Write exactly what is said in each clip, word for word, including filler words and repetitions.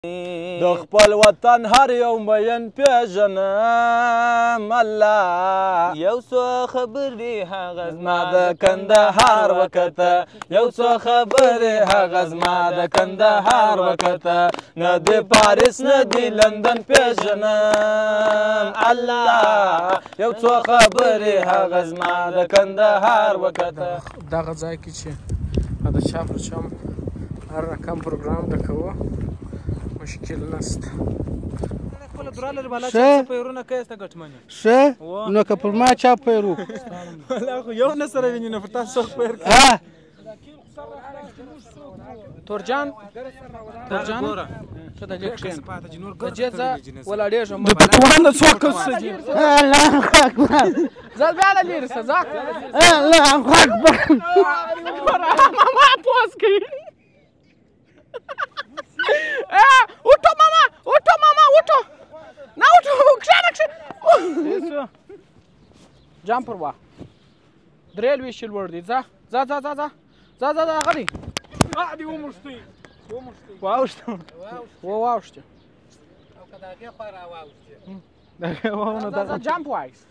د خپل وطن هر یو مین پیژنم الله یو څو خبرې هغه زما د کندهار وکته یو څو خبرې هغه زما د کندهار وکته نه د پاریس نه د لندن پیژنم الله یو څو خبرې هغه زما د کندهار وکته دغه ځای کې چې د چا پر چم هر رقم پروګرام د کوو مشکل نشته ښه نو که پر ما چا پیر وکړو یو نه سره ویني نو پر تاسو پیر تورجان تورجان څه د دې کښین د دې ځا ولاړېږم د پتوانه څوک سجي الله اکبر زل بیا له لري سزا الله اکبر ماما پوس کی اوټو ماما اوټو ماما اوټو نه اوټو کښېنه کښېنه جام پر وا درې لویشت لوړ دي ځه ځه ځه ځه ځه ځه ځه ځه غلی دې ومرستئ واوښته وواوښته او که د هغې خوا راواوښتې د هغې واونه دغه جامپ وایس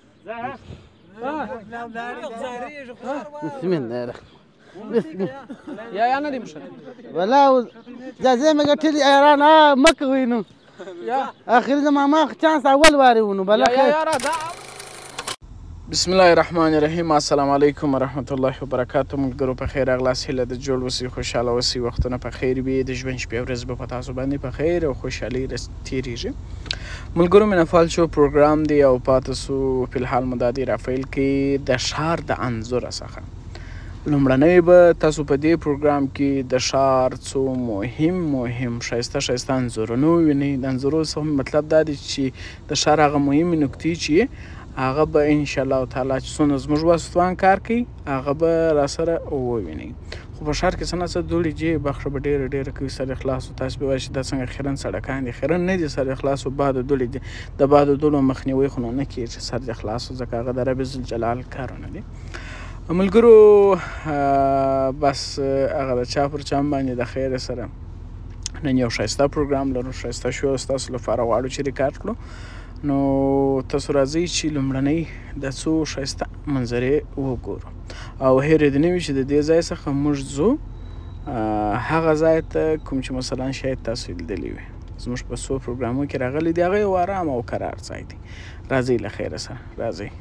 بسم الله الرحمن بسم یا یا نه دې مشر والله جزې مې ګټلې ایران ها مه کوئ نو یا اخري زما ما چانس اول وارې ونو بله یا یا راځه بسم الله الرحمن الرحیم السلام علیکم ورحمت الله وبرکاتو ملګرو په خیر راغلاست هیله د جوړ اوسئ خوشحاله اوسئ وختونه په خیر وي د ژوند شپې ورځې به په تاسو باندې په خیر او خوشحالۍ تېرېږي ملګرو مینهفال شو پروګرام دی او پاته سو فلحال مو دا دی رافیل کې د ښار د انځوره څخه لومړنی به تاسو په دې پروګرام کې د ښار څو مهم مهم ښایسته ښایسته انځورونه ووینئ د انځورو څخه مطلب دا دی چې د ښار هغه مهمې نکتې چې هغه به انشاءالله تعالی چې څونه زموږ واسطوان کار کوي هغه به راسره ووینئ خو په ښار کې څه نه څه دوړې جې بخښه به ډېره ډېره کوي سر خلاص تاسو به وایئ چې دا څنګه خیرن سړکان دي خیرن نه دي سر خلاص و باد دوړې دي د باد دوړو مخنیوی خو نو نه کېږي سر دې خلاص ځکه هغه د رب ذوالجلال کارونه دي ملګرو بس هغه د چا پر چم باندې د خیر سره نن یو ښایسته پروګرام لرو ښایسته شو ستاسو لپاره غواړو چې ریکارډ کړو نو تاسو راځئ چې لومړنۍ د څو ښایسته منظرې وګورو او هیرې دې نه وي چې د دې ځای څخه موږ ځو هغه ځای ته کوم چې مثلا شاید تاسو لیدلی وي زموږ په څو پروګرامونو کې راغلی دی هغه یو ارام او قرار ځای دی راځئ له خیره سره راځئ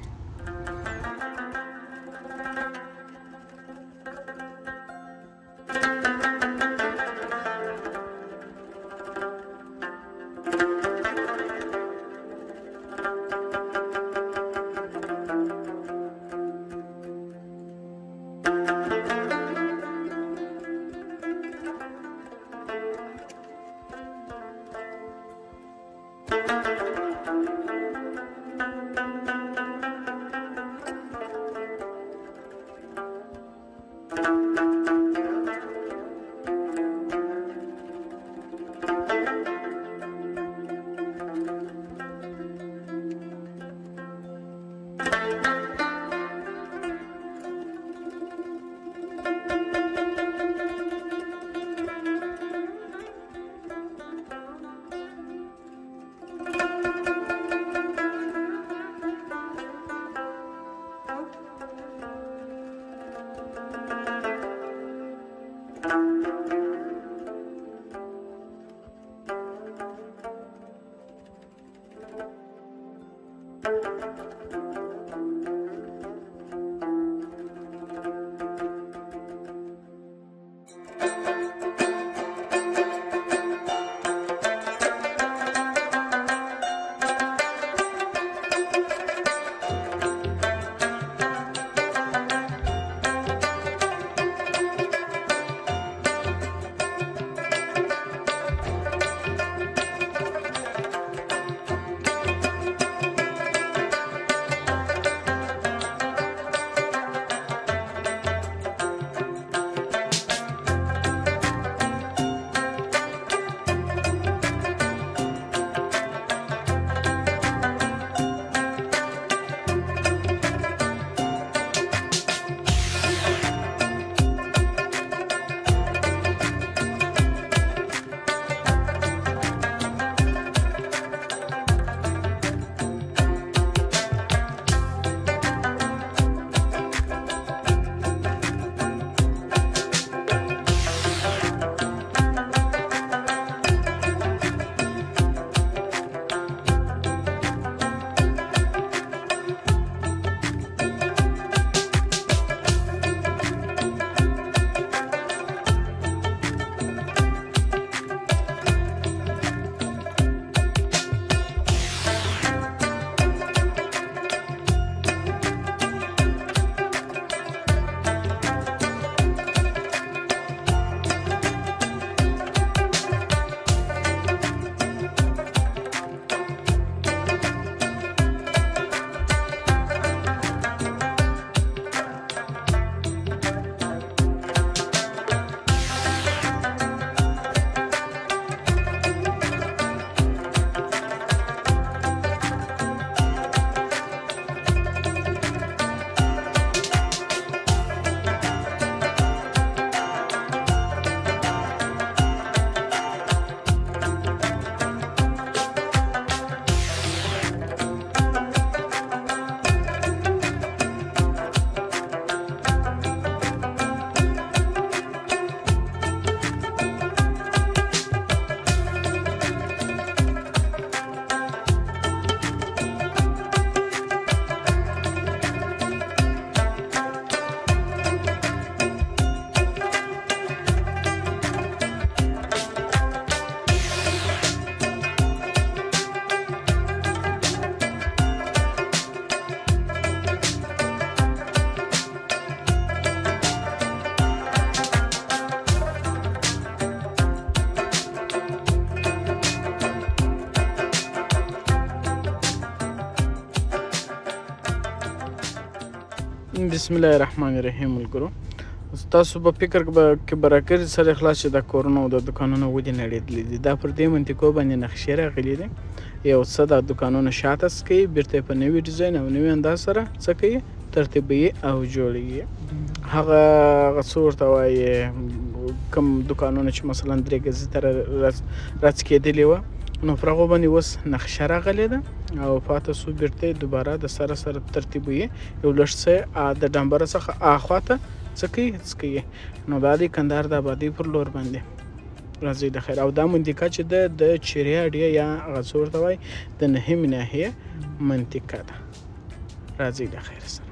بسم الله الرحمن الرحیم ملګرو تاسو په فکر کې به راکړئ سر اخلاص چې د کورونو او د دوکانونو ودې نړېدلي دي دا پر دې منطقو باندې نقشې راغلي دي یو څه د دوکانونو شاته کوي بیرته په نوي ډیزاین او نوي انداز سره څه کوي ترتیبوي او جوړوي هغه هغه څه ورته وایي کوم دوکانونه چې مثلا درې ګزي ته راڅ کېدلي وه نو پر هغو باندې اوس نقشه راغلې ده او پاته سو بیرته دوباره د سره سره ترتیبوي یو لږ څه د ډمبره څخه اخوا ته څه کوي څه کوي نو دا د کندهار د آبادۍ پر لور باندې راځي د خیر او دا منطقه چې ده د چیریا اډیا یا هغه څه ورته وایي د نهمې ناحیې منطقه ده راځي د خیر سره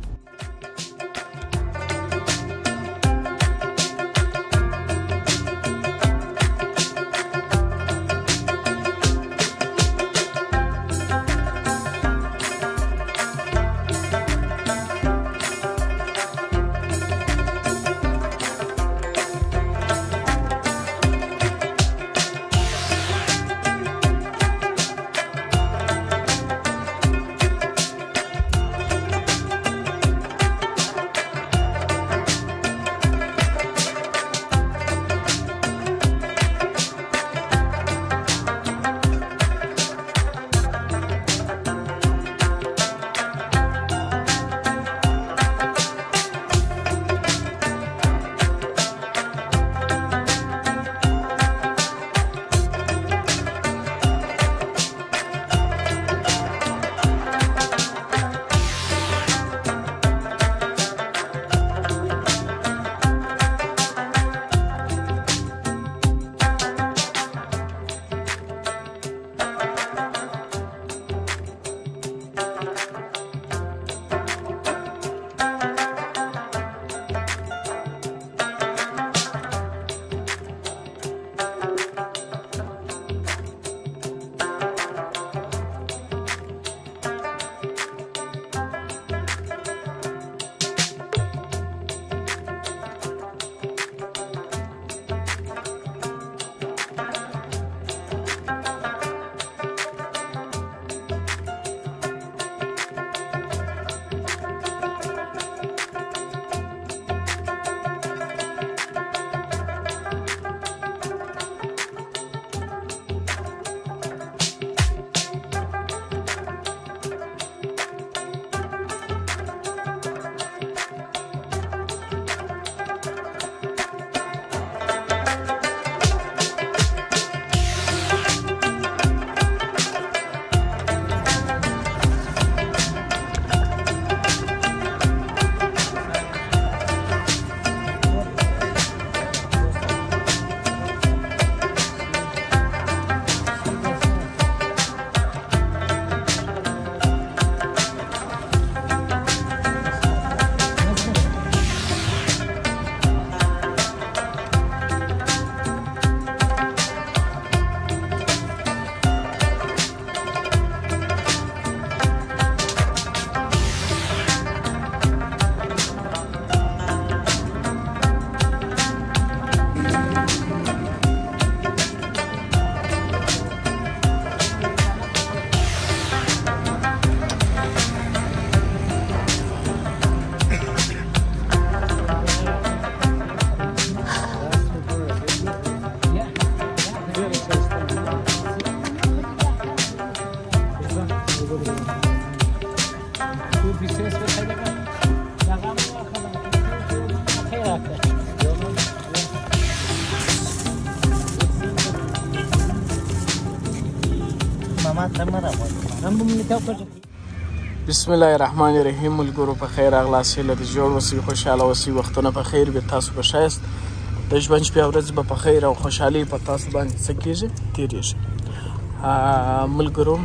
بسم الله الرحمن الرحیم ملګرو په خیر راغلاست هیله د جوړ اوسئ خوشحاله اوسئ وختونه په خیر وي تاسو به ښایست د ژوند شپې او ورځې به په خیر او خوشحالۍ په تاسو باندې څه کېږي تېرېږي ملګرو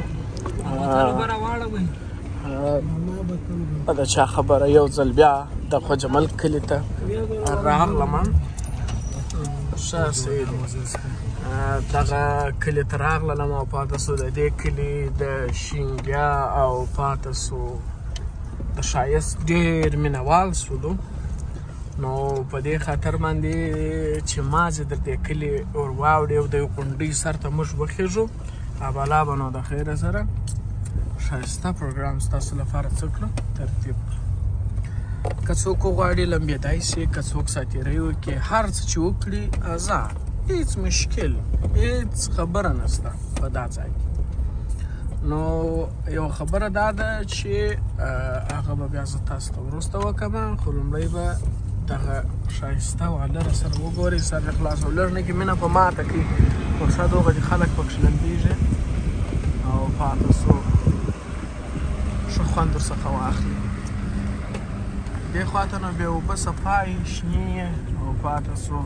د چا خبره یو ځل بیا د خوجمل کلي ته راغلم ښه سید دغه کلي ته راغلم او پاته سو د دې کلي د شینګیا او پاته سو د ښایست ډېر مینهوال سولو نو په دې خاطر باندې چې ما چې د دې کلي ور واوړې او د یو غونډۍ سر ته موږ وخېږو ابالا به نو د خیره سره ښایسته پروګرام ستاسو لپاره څه کړو ترتیب کړو که څوک وغواړي لمبېدای شي، که څوک ساتیرۍ وکړي، هر څه چې وکړي آزاد، هېڅ مشکل هېڅ خبره نشته په دا ځای کې. نو یوه خبره دا ده چې هغه به بیا زه تاسو ته وروسته وکړم، خو لومړی به دغه ښایسته واله راسره وګورئ، سر دې خلاص او لږ نه کې مینه په ماته کوي، مقصد هغه چې خلک پکښې لمبېږي او پاته سو ښه خوند ورڅخه واخلي. دې خواته نو بیا اوبه صفا یي، شنې او پاته سو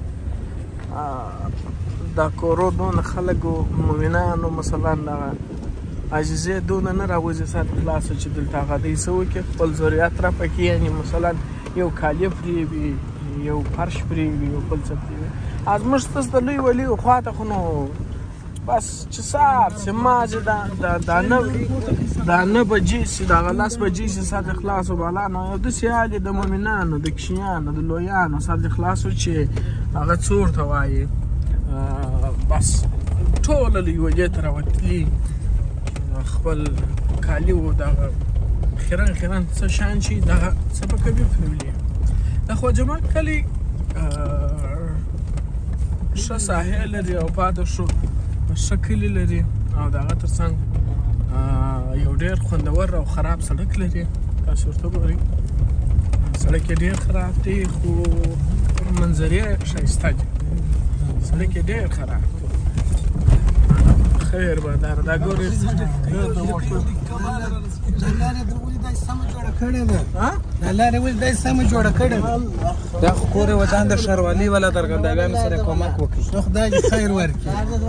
دا کورو دونه خلک و مؤمنانو مثلا دغه عاجزې دونه نه راوځي سر خلاصه چې دلته هغه دوی څه وکړي، خپل ضرورت را پکې، یعنې مثلا یو کالي پرېږدي، یو فرش پرېږدي، یو بل څه پرېږدي. زموږ ستاسو د لوی ولیو خواته خو نو بس چې سهار چې مازې دا نه دا نه بجې شي، دغه لس بجې شي سر دې خلاص و بالا، نو یو داسې حال د مؤمنانو، د کشیانو، د لویانو سر دې خلاص و چې هغه څه ورته وایي، بس ټوله له یوه دې ته راوتلي خپل کالي و دغه خیرن خیرن څه شان شي دغه څه په کوي پرېولي. د خواجه مک کلي ښه ساحل لري او پاته شو ښه کلي لري او د هغه تر څنګ یو ډېر خوندور او خراب سړک لري. تاسو ورته ګورئ، سړک یې ډېر خراب دی خو منظرې ښایسته دي، سړک یې ډېر خراب دی. خیر به دا دا ګورئ دا لاره ولې داسې سمه جوړه کړې ده، دا لاره ولې داسې سمه جوړه کړې ده. دا خو کور یې ودان د ښاروالۍ والا درګندګانو سره کومک وکړي، خدای دې خیر ورکړي.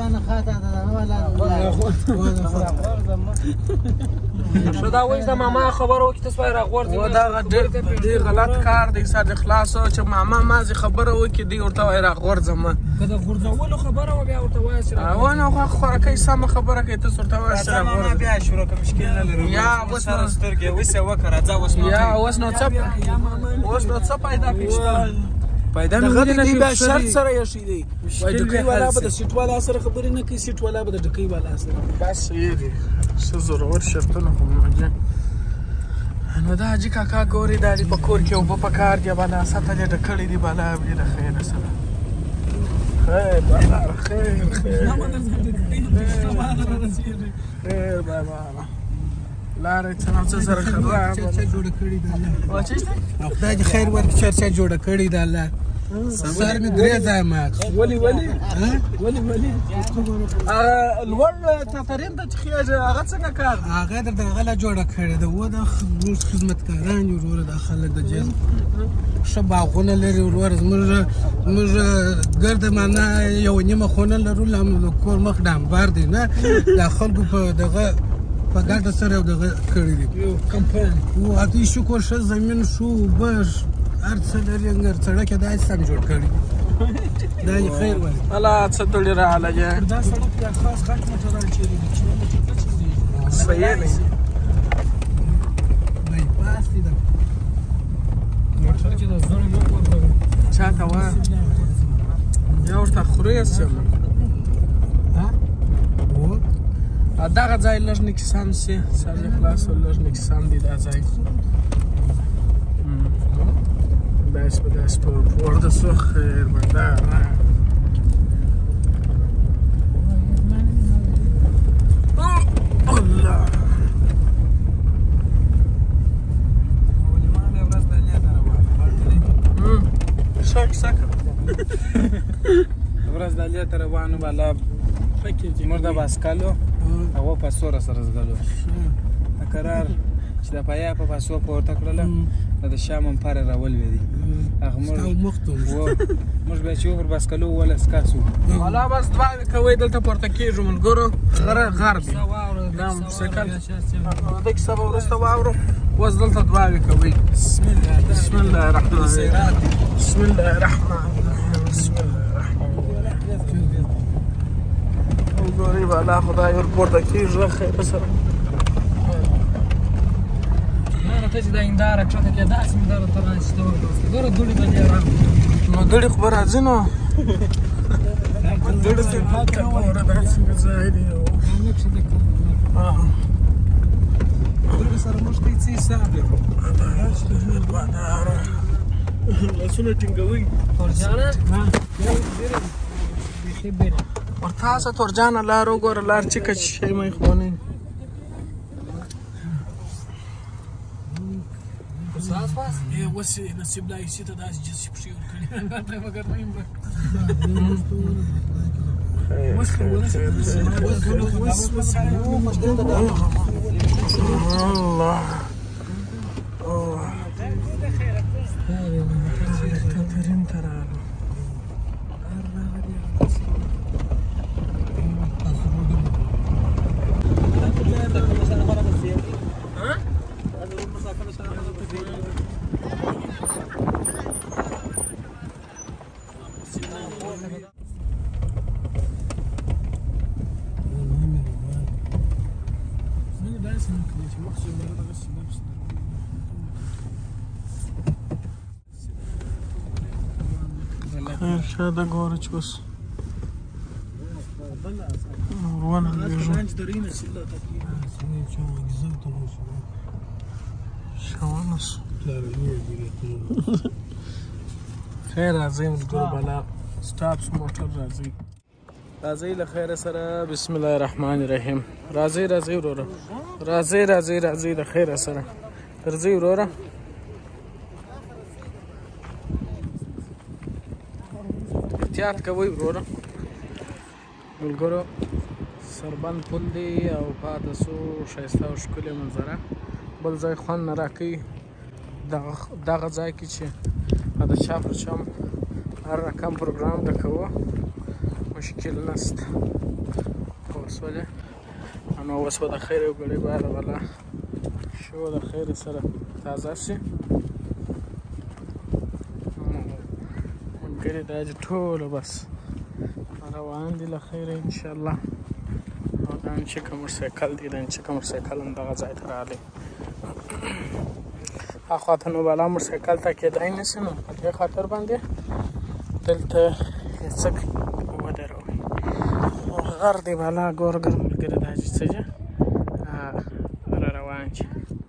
ښه دا وایي د ماما خبره وکړي تاسو باید راغورځئ. دغه ډېر غلط کار دی سر دې خلاص و چې ماما مازې خبره وکړي دی ورته وایي راغورځم. که د غورځولو خبره وه بیا ورته وایه چې ونه خو خوراکۍ سمه خبره کوي، تاسو ورته وایه چې راغورځم. بیا شروع که مشکل نه لرو، یا اوس نو سترګې اوس یې وکړه راځه اوس نو یا اوس نو څه اوس نو څه پیدا کېږي پیدا مې دغه ولې نه دې بیا شي شرط سره یې شي دی، وایي ډکۍ والا به د سیټ والا سره خبرې نه کوي، سیټ والا به د ډکۍ والا سره. بس یې دي څه زورور شرطونه خو موجه. نو دا حاجي کاکا ګورې دا دې په کور کې اوبه پکار دي بالا سطح دې ډکړې دي بالا دې د خیره سره. خیر بالا خیر خیر خیر بابا لارې څه نه څه سره خراب جوړه کړې ده او چې او خدای دې خیر ورکړي، چرچا جوړه کړې ده الله. سر مې درې ځایه مات ولې ولې ولې ولې لوړ تاترین ته چې خېږي هغه څنګه کار دی؟ هغه د دغه له جوړه کړې ده، و د خدمتګاران دي وروره، دا خلک د جیل ښه باغونه لري وروره. زموږ زموږ ګرده معنا یوه نیمه خونه لرو، لا د کور مخ ډامبار دی نه، دا خلکو په دغه په ګډه سره یو دغه کړي دي یو کمپاین و اته شکر ښه زمین شو اوبه هر څه لري، انګر سړک یې داسې سم جوړ کړي، دا یې خیر وایي. الله څه تړي راغله دا سړک بیا خاص غټ موټران چېرې دي چې صحیح دی بایپاس دی دا موټر چې د زړه نه ورته چا ته وایه یا ورته خورې څه دغه ځای لږ نقصان شي، سر یې خلاص و لږ نقصان دی دا ځای. داسې به داسې په پورته سو خیر به دا الله شک شک ورځ د لیه ته روانو بالا موږ د باسکالو هغه پاسو را سره زغلو قرار چې د پایا په پاسو پورته کړله د شام هم پاره راولوېدی هغه موږ موږ بیا چې پر باسکالو ولا سکاسو والا بس دواړه کوي دلته پورته کېږو ملګرو غره غر دی دا موټرسایکل د کیسه به وروسته واورو اوس دلته دواړه کوي. بسم الله بسم الله الرحمن الرحیم بسم الله الرحمن الرحیم بسم الله الرحمن الرحیم ګورې بالا خدای ور پورته کېږي خیر سره ته چې دا هنداره کښته کې داسې مې داره ته رانشته وکړه ګوره دوړې به دې رام نو دوړې خو به راځي نو دوړې ته ګوره دا څنګه ځای دی سړي سره موږ ته څه حساب لرو لاسونه ټینګوي تورجانه ورته څه تورجانه لار وګوره لار چیکه شی مې خو نه اوس نصیب لا هیڅ ته داسې جسې پښې ورکړي مګر نه یم الله کاترین ته راغلو خیر شاده ګوره چې اوس روانه شوانس خیر راځئ ملګرو بلا سټاپس موټر راځئ راځئ له خیره سره بسم الله الرحمن الرحیم راځئ راځئ وروره راځئ راځئ راځئ له خیره سره درځئ وروره احتیاط کوئ وروره ملګرو سربند پل دی او پاته سو ښایسته او ښکلې منظره بل ځای خوند نه راکوي دغه ځای کې چې د چا پر چا هر رقم پروګرام د کوو مشکل نشته اوس ولې نو اوس به د خیر یو ګړی بعد والا شو د خیر سره تازه شي ملګري دا چې ټولو بس روان دي له خیره انشاءالله او دا چې کوم موټرسایکل دی دا چې کوم موټرسایکل هم دغه ځای ته راغلی اخوا ته نو بالا موټرسایکل ته کېدای نه شي نو په دې خاطر باندې دلته یې څه ودروئ غر دی بالا ګوره ګر ملګري دا چې څه را روان چې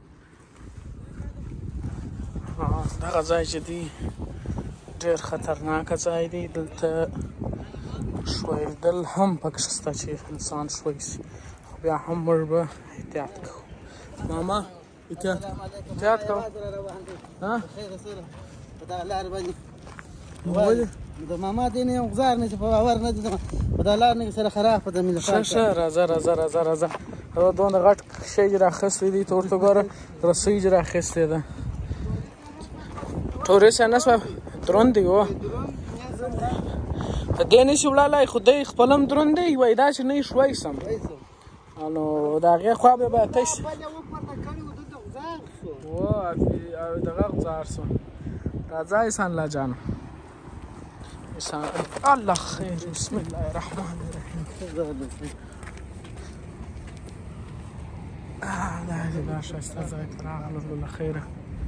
دغه ځای چې دی ډېر خطرناکه ځای دی دلته ښویېدل هم پکې شته چې انسان ښوی شي خو بیا هم موږ به احتیاط کوو ماما احتیاط احتیاط کوو ولې د ماما دې نه غزار نه چې په باور نه دي په دا لار نه سره خراب په د ملت شه شه راځه راځه راځه راځه دا دومره غټ شی چې راخیستی دی ته ورته ګوره رسۍ چې راخیستې ده ټوریست نه شوه دروند دی و په دې نشي وړلی خو دی خپل هم دروند دی وایي دا چې نه یې ښوی سم نو د هغې خوا به به تش و دغه غزار شو راځه احسان الله جانو الله خیر بسم الله الرحمن الرحیم دا دې دا ښایسته ځای ته راغلو له خیره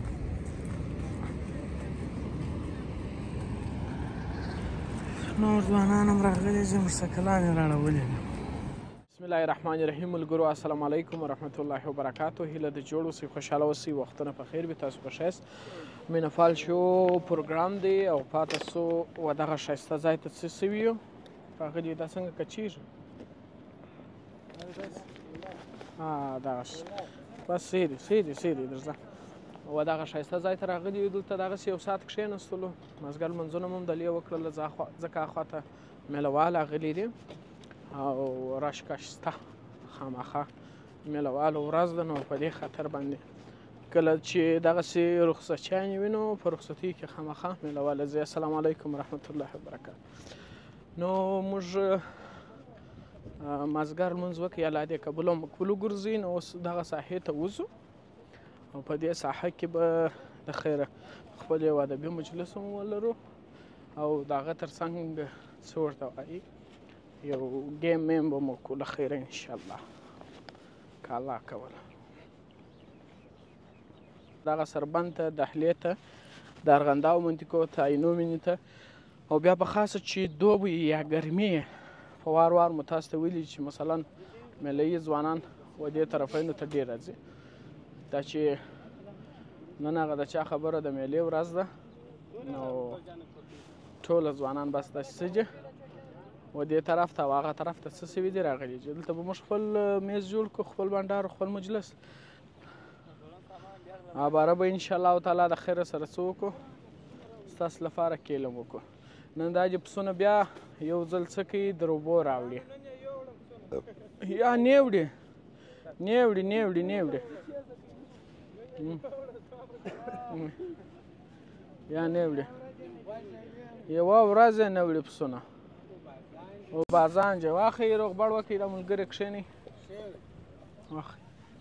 نور ځوانان هم راغلي دي موټرسایکلان یې راړولي بسم الله الرحمن الرحیم ملګرو السلام علیکم ورحمت الله وبرکاتو هیله د جوړ اوسئ خوشحاله اوسئ وختونه په خیر وي تاسو په ښایست مینه فال شو پروګرام دی او پاته سو و دغه ښایسته ځای ته څه سوي یو راغلي دا څنګه کچېږي دغه بس سیدي سیدي سیدي درځه و دغه ښایسته ځای ته راغلي یو دلته دغسې یو ساعت کښېنستلو مازدیګر لمونځونه مو هم دلې وکړله ځکه اخوا ته میله وال راغلي دي او رش کش شته خامخا میله والو ورځ ده نو په دې خاطر باندې کله چې دغسې رخصتیانې وي نو په رخصتۍ کې خامخا میله واله ځي السلام علیکم ورحمت الله وبرکاتو نو موږ مازدیګر لمونځ وکړ یا لادې کبلو مقبولو ګرځي نو اوس دغه ساحې ته وځو او په دې ساحه کې به د خیره خپل یو ادبي مجلس هم ولرو او د هغه تر څنګ څه ورته وایي یو ګیم میم به مو کړو له خیره انشاءالله که الله کوله دغه سربند ته دهلې ته د ارغنداو منطقو ته عینو مینې ته او بیا په خاصه چې دوبی یا ګرمي په وار وار مو تاسو ته ویلي چې مثلا میله یي ځوانان و دې طرفینو ته ډېر راځي دا چې نن هغه د چا خبره د میلې ورځ ده نو ټوله ځوانان بس داسې سجه و دې طرف ته او هغه طرف ته څه سوي دي راغلي چې دلته به موږ خپل میز جوړ کړو خپل بنډار خپل مجلس باره به انشاءالله تعالی د خیره سره څه وکړو ستاسو لپاره کیلم وکړو نن دا چې پسونه بیا یو ځل څه کوي د روبو راوړي یا نه وړي نه وړي نه وړي نه وړي یا نه وړي یوه ورځ یې نه وړي پسونه او بازان چې واخلئ روغبړ وکړئ دا ملګري کښېنئ واخلئ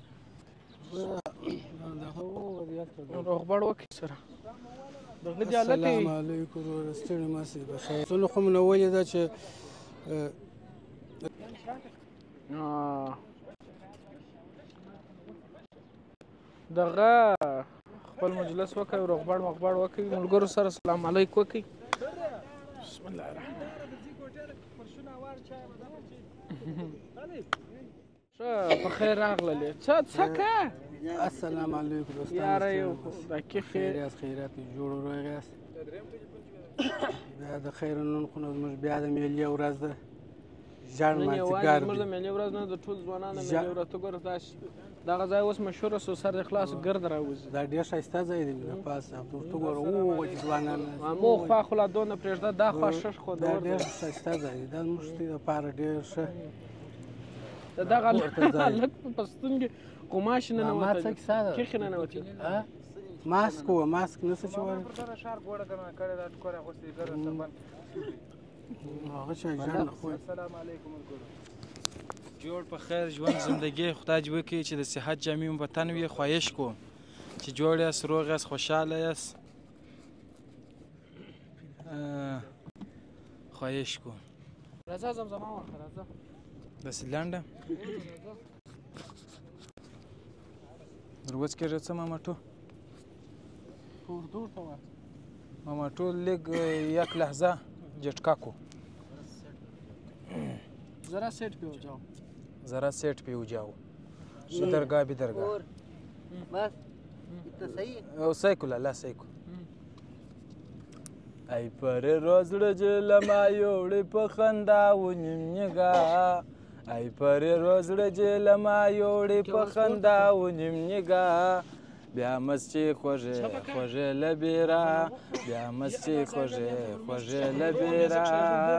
روغبړ وکړئ سره دغه دې هلکې السلام علیکم وروره ستړي ماسې بخیر څونه خو مې نه ولې ده چې دغه خپل مجلس وکړئ روغبړ مغبړ وکړئ ملګرو سره سلام علیک وکړئ بسم الله الرحمن ښه په خیر راغللې څه څه که السلام علیکم یاره یو دقیق خیر یاست خیرات مې جوړ روغ یاست بیا د خیر نن خو زموږ بیا د میلې ورځ ده ژړ مازدیګر زموږ د میلې ورځ نه د ټول ځوانانو میلې ورځ ته ګوره داسې دغه ځای اوس مشهوره سو سر د خلاص ګرد راوځي دا ډېر ښایسته ځای دی د پاسه ته ګوره اوه چې ځوانان مو خوا خو لا دونه پرېږده دا خوا شش خو دا ډېر ښایسته ځای دی دا زموږ دوی دپاره ډېر ښه د دغه هلک په پستون کې غوماشې ننوتلې کیښې ننوتلې ماسک و ماسک نسه چې وایي هغه چې ژاړ خو السلام علیکم جوړ په خیر ژوند زندگی خدای دې وکړي چې د صحت جامع مو په تن وي خواهش کوم چې جوړ یاست روغ یاست خوشحاله یاست خواهش کوم راځه زمزمه ورکړه راځه داسې لنډه دروځ کېږه څه ماماټو په اردو ورته وایه ماماټو لږ یک لحظه جټکا کو ذرا سیٹ پہ ہو جاؤ ذرا سیٹ پہ ہو جاؤ بدرگاہ بدرگاہ بس اتنا صحیح او صحیح لا صحیح ای پر روز رجل ما یوړې په خندا ونیم نگاه ای پر روز رجل ما یوړې په خندا ونیم نگاه بیا مستی خوږه خوږه لبیرا بیا مستی خوږه خوږه لبیرا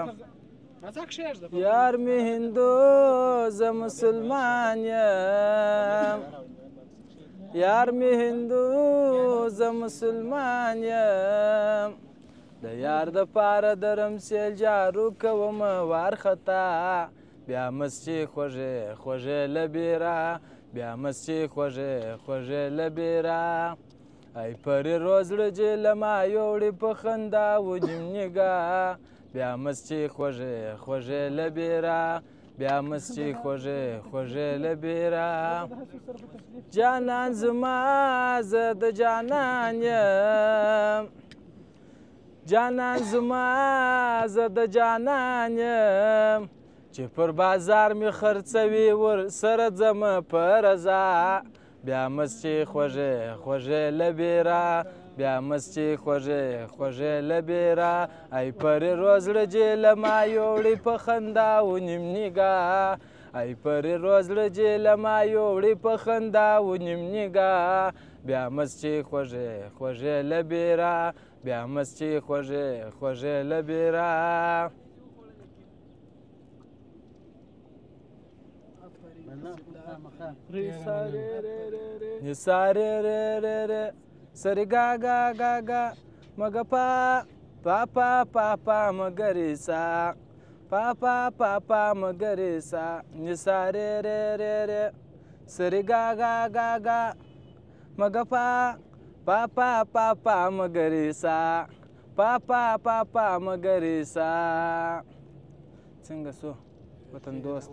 یار می هندو ز مسلمان یم یار می هندو ز مسلمان یم د یار د پاره درم سیل جارو کوم وارخطا بیا مستی خوږه خوږه لبیرا بیا مستی خوږه خوږه لبیرا ای پر روز رجل ما یوړې په خندا ونیم نگاه بیا مستی خوږه خوږه لبیرا بیا مستی خوږه خوږه لبیرا جانان زما زه د جانان یم جانان زما زه د جانان یم چې پر بازار می خرڅوي ور سره ځمه په رضا بیا مستی خوږه خوږه لبیرا بیا مستی خوږه خوږه لبیرا ای پر روز رجل ما یوړې په خندا ونیم نگاه ای پر روز رجل ما یوړې په خندا ونیم نگاه بیا مستی خوږه خوږه لبیرا بیا مستی خوږه خوږه لبیرا Nisare re re re sari ga ga ga ga maga pa pa pa pa pa magarisa pa pa pa pa magarisa nisare re re re sari ga ga ga ga maga pa pa pa pa pa magarisa pa pa pa pa magarisa څنګه سو وطن دوست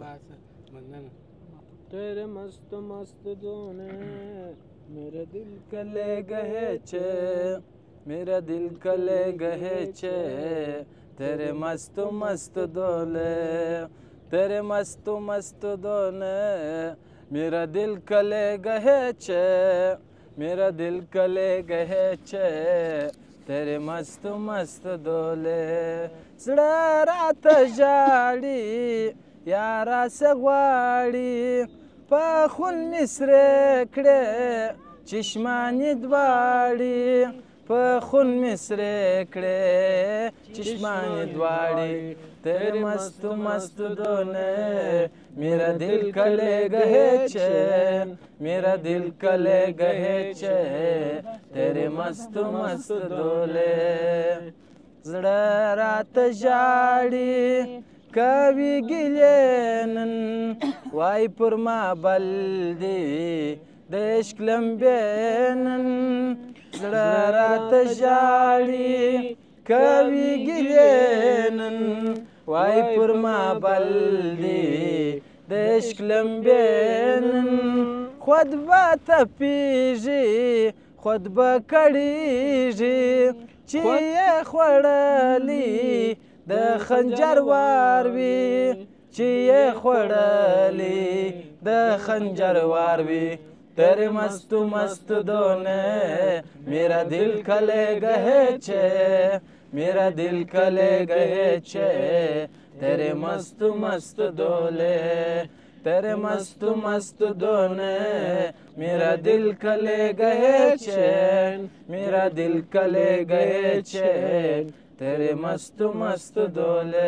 तेरे मस्त मस्त दोने मेरे दिल कले गहे छे मेरा दिल कले गहे छे तेरे मस्त मस्त दोले तेरे मस्त मस्त दोने मेरा दिल कलेगा है चे मेरा दिल कलेगा है चे तेरे मस्त मस्त डोले زړه راته ژاړي یاره څه غواړي په خون مې سرې کړې چشمانې دواړي په خون مې سرې کړې چشمانې دواړي तेरे मस्त मस्त दोने मेरा दिल कले गए चैन मेरा दिल कले गए चैन तेरे मस्त मस्त डोले زړه راته ژاړي کوي ګیلې نن وای پر ما بل دی د عشق لمبې نن زړه راته ژاړي کوي ګیلې نن وای پر ما بل دی د عشق لمبې نن خود به تپیږي خود به کړیږي چې یې خوړلی د خنجر وار وي چې یې خوړلی د خنجر وار وي तेरे मस्त मस्त दोने मेरा दिल कले गए छे मेरा दिल कले गए छे तेरे मस्त मस्त डोले तेरे मस्त मस्त दोने मेरा दिल कले गए चैन मेरा दिल कले गए चैन तेरे मस्त मस्त डोले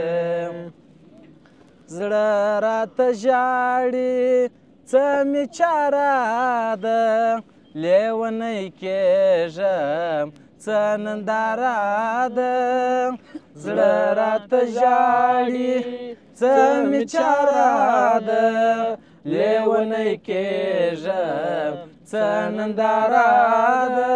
زړه راته ژاړي څه مې چاره ده لیونی کېږم څه ننداره ده زړه راته ژاړي څه مې چاره ده لیونی کېږم څه ننداره ده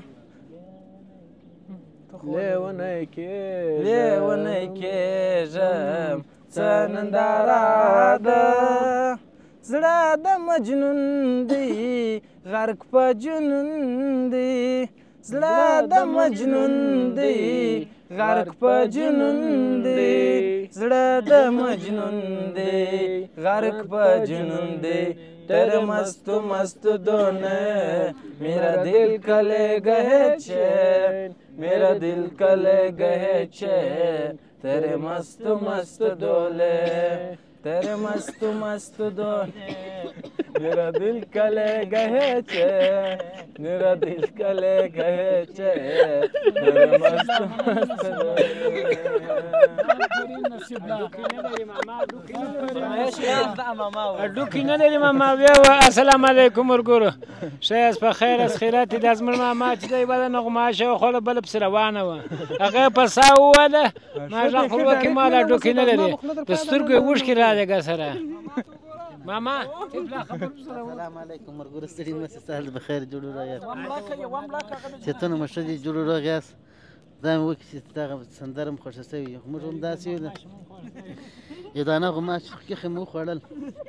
لیونی کېږم لیونی کېږم څه ننداره ده زړه د مجنون دی غرق په جنون دی زړه د مجنون دی غرق په جنون دی زړه د مجنون دی غرق په جنون دی तेरे मस्त मस्त दोने मेरा दिल कले गए चैन मेरा दिल कले गए चैन तेरे मस्त मस्त डोले तेरे मस्त मस्त दोने मेरा दिल कले गए चैन मेरा दिल कले गए चैन तेरे मस्त मस्त ډوکی نه لري ماما بیا السلام علیکم ورګورو ښه په خیر اس خیرات دې زمر ماما چې دی بل نغمه شو خو بل بس روانه و هغه په ساواله ما ځان خو کې مال ډوکی نه لري د سترګو وښکي راځي سره ماما السلام علیکم ورګورو ستړي مې سهل بخیر جوړو راغی چې ته نو مشدي جوړو راغی دا مې وکړي چې دغه سندره م خوښه شوې موږ هم داسې یو یو دانه غومه چې خیخې مو وخوړل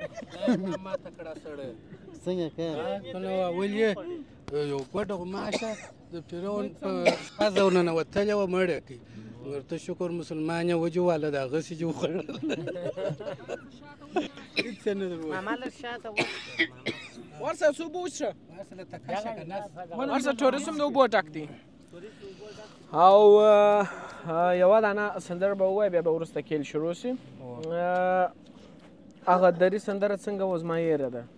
څنګه که نو اول یې یو ګوډه غوماشه د فرعون په پزه ورننوتلې وه مړه کړي ورته شکر مسلمان یې وجواله د هغسې چې وخوړل هېڅ څه نه در ورسه څو اوبه وڅښه ورسه ټوریزم د اوبو ډک دی او یوه دانه سندره به ووایه بیا به وروسته کیل شروع شي هغه دري سندره څنګه وه زما یېره ده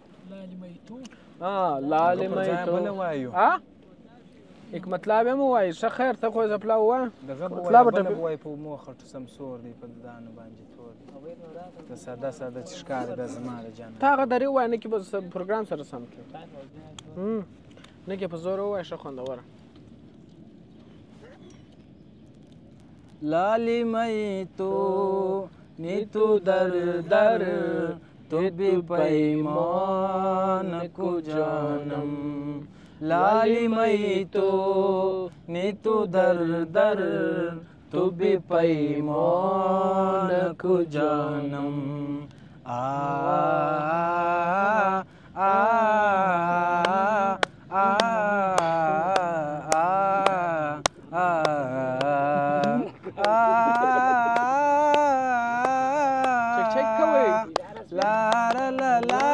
لالې میتو یک مطلب هم ووایي ښه خیر ته خو یې زپلا ووایه مطلب ووایي په مو خټو سمسور دی په دانو باندې تور دی د ساده ساده چې ښکاري دا زما د جانه ته هغه دري ووایه نه کې به پروګرام سره سم کړي نه کې په زور ووایه ښه خوندوره लाली मई तो नी तू दर दर तू भी पैमान को जानम लाली मई तो नी तू दर दर तू भी पैमान को जानम आ आ आ La la la la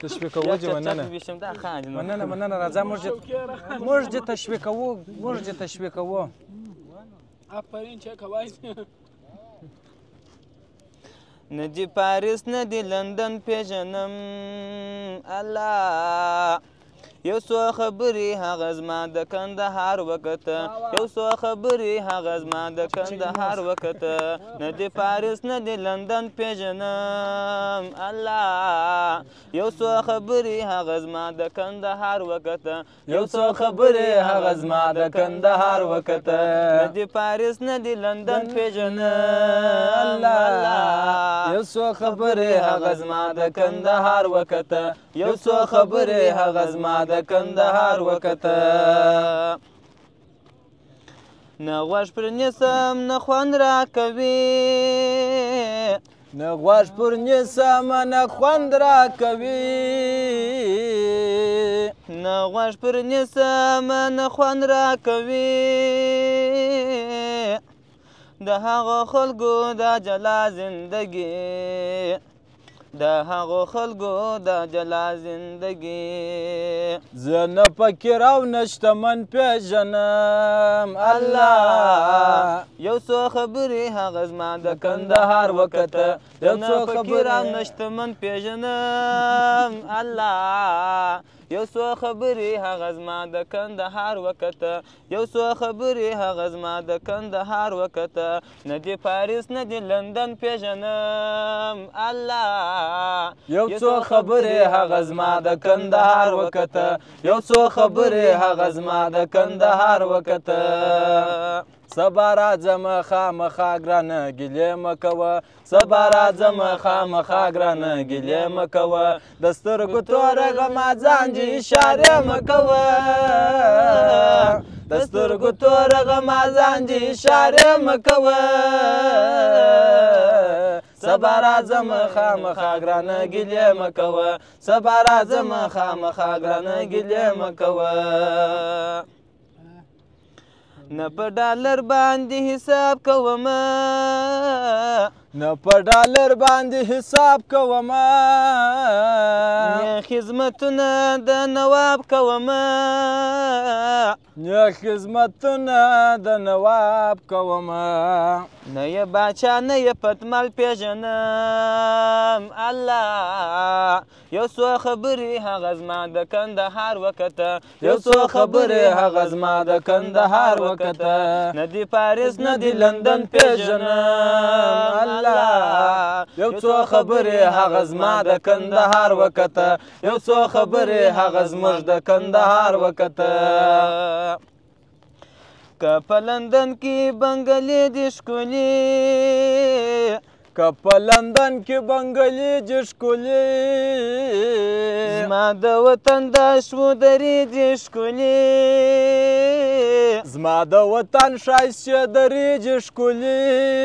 تشویق کوو جې مننه مننه مننه راځه موږ دې موږ دې تشویق کوو موږ دې تشویق کوو آفرین چه کوای نه دې پاریس نه دې لندن پیژنم الله یو څو خبرې هغه زما د کندهار وکته یو څو خبرې هغه زما د کندهار وکته نه دې پاریس نه دې لندن پیژنم الله یو څو خبرې هغه زما د کندهار وکته یو څو خبرې هغه زما د کندهار وکته نه دې پاریس نه دې لندن پیژنم الله یو څو خبرې هغه زما د کندهار وکته یو څو خبرې هغه زما د کندهار وکته نه غوږ پر نیسم نه خوند راکوي نه غوږ پر نیسم نه خوند راکوي نه غوږ پر نیسم نه خوند راکوي د هغو خلکو دا جلا زندگی د هغو خلکو دا جلا زندگی زه نه فقیر او نه شتمن پیژنم الله یو څو خبرې هغه زما د کندهار وکته یو څو فقیر او نه شتمن پیژنم الله یو څو خبرې هغه زما د کندهار وکته یو څو خبرې هغه زما د کندهار وکته نه دې پاریس نه دې لندن پیژنم الله یو څو خبرې هغه زما د کندهار وکته یو څو خبرې هغه زما د کندهار وکته سبا راځم خامخا ګرانه ګیلې مه کوه سبا راځم خامخا ګرانه ګیلې مه کوه د سترګو توره غما ځان جې اشارې مه کوه د سترګو توره غما ځان جې اشارې مه کوه سبا راځم خامخا ګرانه ګیلې مه کوه سبا راځم خامخا ګرانه ګیلې مه کوه نه په ډالر باندې حساب کوم نه په ډالر باندې حساب کوم نه خدمتونه د نواب کوم نه خدمتونه د نواب کوم نه یې باچا نه یې پتمال پیژنم الله یو څو خبرې هغه زما د کندهار وکته یو څو خبرې هغه زما د کندهار وکته نه دې پاریس نه دې لندن پیژنم الله یو څو خبرې هغه زما د کندهار وکته یو څو خبرې هغه زموږ د کندهار وکته که په لندن کې بنګلې دې ښکلې که په لندن کې بنګلې دې ښکلې زما د وطن د شو درې دې ښکلې زما د وطن ښایستې درې دې ښکلې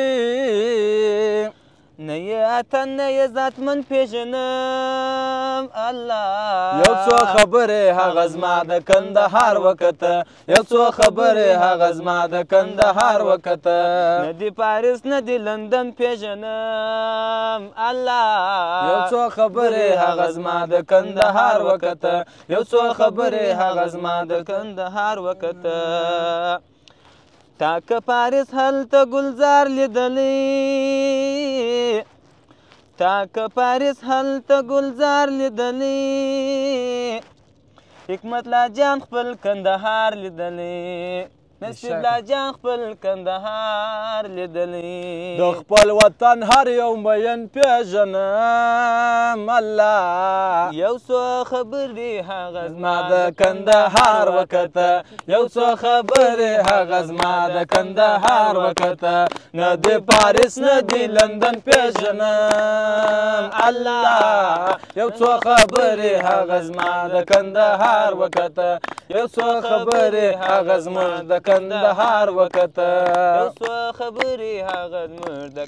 نه یې اتن نه یې ذاتمن پیژنم الله یو څو خبرې هغه زما د کندهار وکته یو څو خبرې هغه زما د کندهار وکته نه دې پاریس نه دې لندن پیژنم الله یو څو خبرې هغه زما د کندهار وکته یو څو خبرې هغه زما د کندهار وکته تا که پاریس هلته ګلزار لیدلی تا که پاریس هلته ګلزار لیدلی حکمت لا جان خپل کندهار لیدلی نصیب لا جان خپل کندهار لیدلی د خپل وطن هر یو مین پیژنم الله یو څو خبرې هغه زما د کندهار وکته یو څو خبرې هغه زما د کندهار وکته نه دې پاریس نه دې لندن پیژنم الله یو څو خبرې هغه زما د کندهار وکته یو څو خبرې هغه زموږ د کندهار وکته یو څو خبرې هغه زموږ د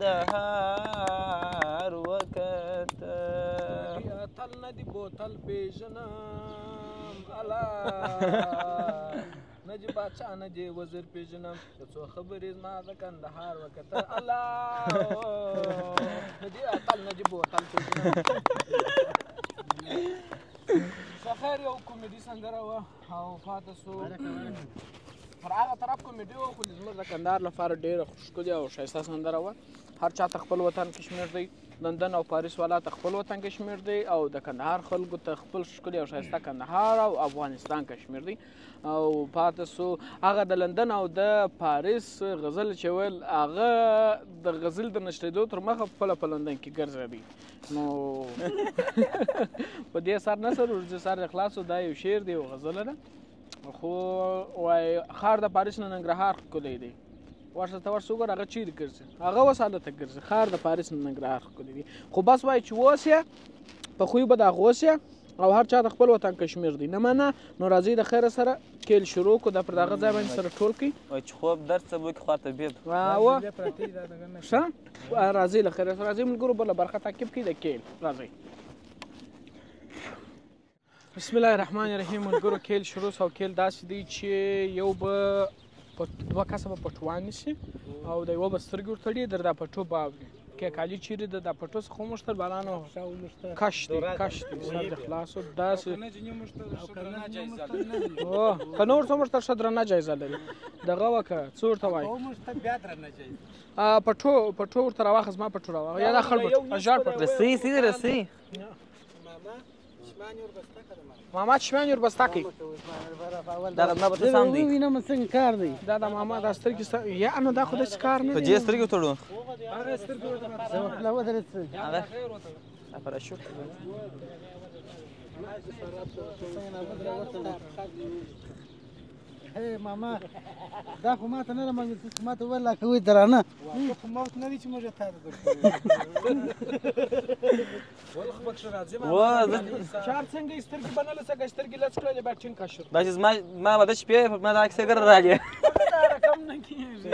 کندهار وکته تل نه دی بوتل پیژنم الله نه دی باچا نه دی وزیر پیژنم یو څو خبرې زما د کندهار وکته الله نه دی تل نه دی بوتل پیژنم خیر یو کمیډي سندره وه او پاتې سو پر هغه طرف کمیډي وه خو زموږ د کندهار لپاره ډېره ښکلې او ښایسته سندره وه. هر چا ته خپل وطن کشمیر دی، لندن او پاریس والا ته خپل وطن کشمیر دی او د کندهار خلکو ته خپل ښکلي او ښایسته کندهار او افغانستان کشمیر دی. او پاتې سو هغه د لندن او د پاریس غزل چې ویل هغه د غزل د نشرېدو تر مخه خپله په لندن کې ګرځېدی. نو په دې سر نه سر ورځې سر خلاصو دا یو شعر دی او غزله ده. خو وایي ښار د پاریس نه ننګرهار ښکلی دی. ورشه ته ورشه وګوره هغه چیرې ګرځي، هغه اوس هلته ګرځي. ښار د پاریس نه ننګرهار ښکلی دی. خو بس وایي چې اوس یې په خوی به د هغه اوس یې او هر چا د خپل وطن کشمیر دی. نه منه نو راځئ د خیره سره کیل شروع کړو. دا پر دغه ځای باندې سره ټول کړئ. وایي چې خوب درد څه به وکړي خوا طبیب اوه ښه راځئ له خیره سره راځئ ملګرو بله برخه تعقیب کړئ د کیل. راځئ. بسم الله الرحمن الرحیم. ملګرو کیل شروع سو. کیل داسې دی چې یو به دوه کسه به پټوان نیسي او د یوه به سترګې ورتړي در دا پټو به اوري کې کالي چیرې د دا پټو څخه وموښتل بالانه کش دی کش دی سر د خلاصو داسې که نه ورته وموښتل ښه درنه جایزه لري. دغه وکړه څه ورته وایي پټو پټو ورته راواخه زما پټو راواخه یا دا خړ پټ ژړ پټ رسۍ سیدې رسۍ ماما چشمیان یې وربسته کوي. دا زما په ته سم دی. وینم څنګه کار دی دا د ماما دا سترګې یا نو دا خو داسې کار نه په جې سترګې وتړو لا ودرېد هغه پراشوټ هی ماما دا خو ماته نه رامنځته چې ماته وویل لا کوي درانه خو موت نه دی چې موږ تا ته چار څنګه یې سترګې بنله څنګه سترګې لڅ کړلې باید ټینګ کشر دا چې زما ما به د شپې ما دا کیسې ګر راځي رقم نه کېږي